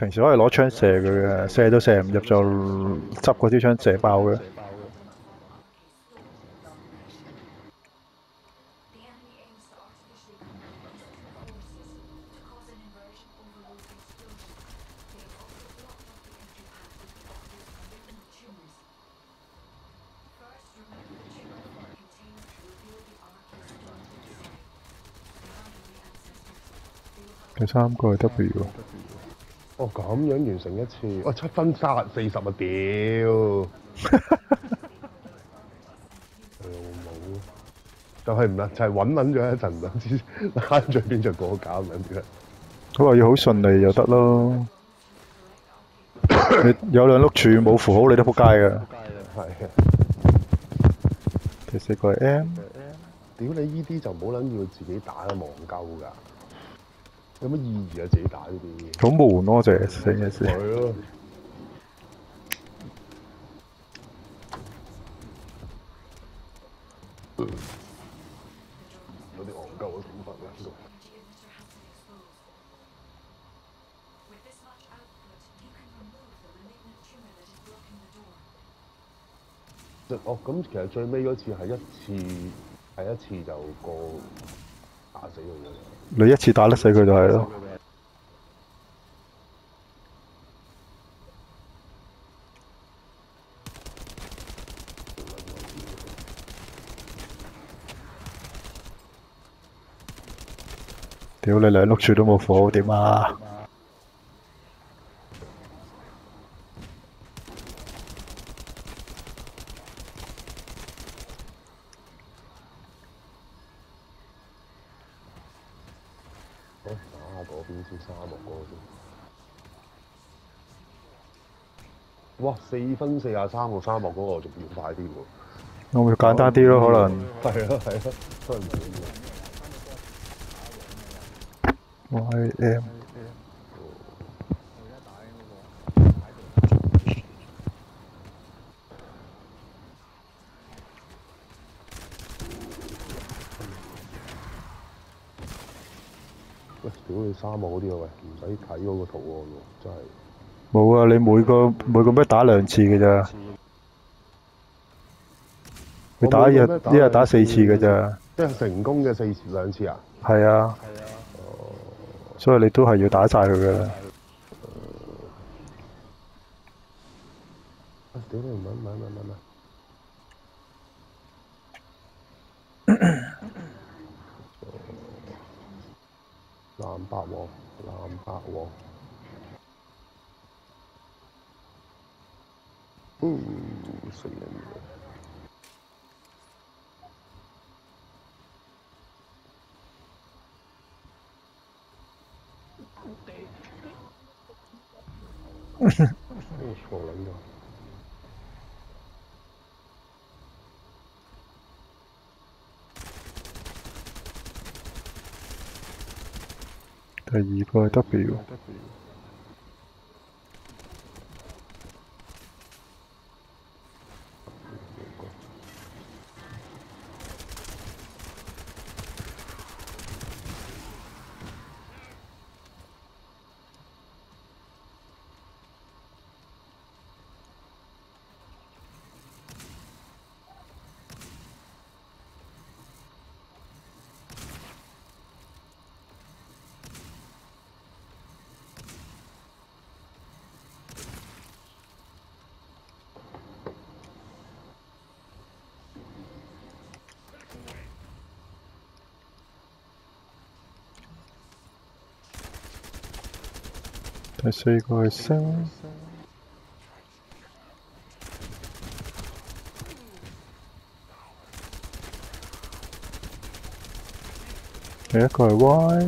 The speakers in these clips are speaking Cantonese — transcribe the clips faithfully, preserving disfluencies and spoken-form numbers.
平時可以攞槍射佢嘅，射都射唔入就執嗰支槍射爆嘅。第三個係 W。 哦，咁樣完成一次，哇、哦！七分三四十啊，屌！老母，就係唔得，就係穩穩咗一陣，等之拉最邊就過搞咁樣。 佢話要好順利就得咯。你有兩碌柱冇扶好，你都仆街㗎。 係啊。 第四個係 M。 屌你依啲就唔好撚要自己打啦，戇鳩㗎。有乜意義啊？自己打呢啲？ 好悶咯，就係成件事。 係咯。有啲戇鳩嘅諗法喺度。哦，咁其實最尾嗰次係一次，係一次就過打死佢嘅。 你一次打得死佢就係咯。屌你兩碌柱都冇火，點啊？ 好，打下嗰邊先，沙漠嗰個先。哇！四分四廿三個沙漠嗰個仲要快啲喎。 我會簡單啲咯，可能。 係咯係咯，都係唔緊要。Y M。 喂，屌你沙漠嗰啲啊喂，唔使睇嗰個圖案喎，真係。 冇啊！你每個每個咩打兩次嘅咋？你打一日一日打四次嘅咋？ 即係成功嘅四次兩次啊？ 係啊。哦。所以你都係要打晒佢嘅。 啊！屌你唔撚唔撚唔撚唔藍白王，藍白王。嗯，死人嘅。我錯撚咗。 第二個係 W。第四個係星。第一個係 Y。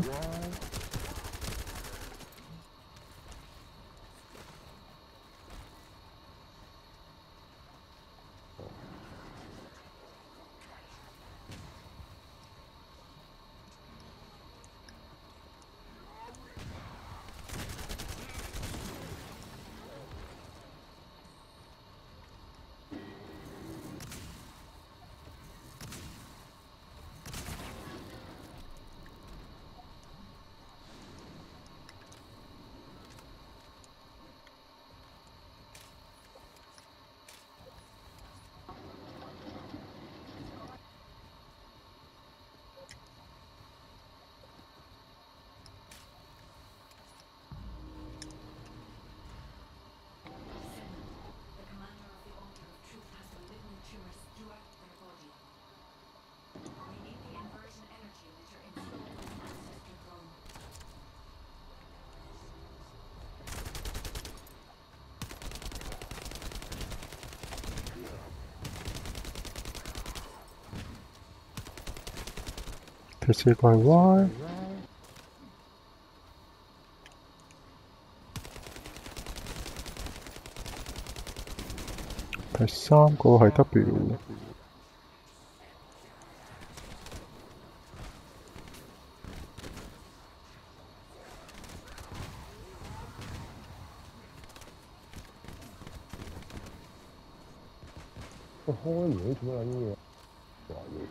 第四個係 Y， 第三個係 W。 喂，開完啲做乜撚嘢？話要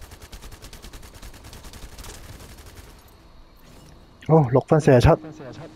哦，六分四十七。